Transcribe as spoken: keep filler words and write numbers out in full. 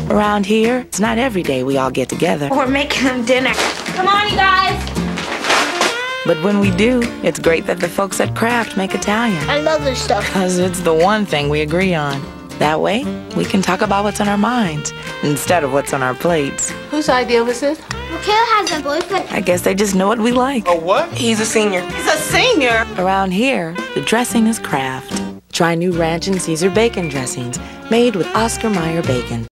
Around here, it's not every day we all get together. We're making them dinner. Come on, you guys! But when we do, it's great that the folks at Kraft make Italian. I love this stuff. Because it's the one thing we agree on. That way, we can talk about what's on our minds instead of what's on our plates. Whose idea was this? Mikhail has a boyfriend. I guess they just know what we like. A what? He's a senior. He's a senior? Around here, the dressing is Kraft. Try new ranch and Caesar bacon dressings made with Oscar Mayer bacon.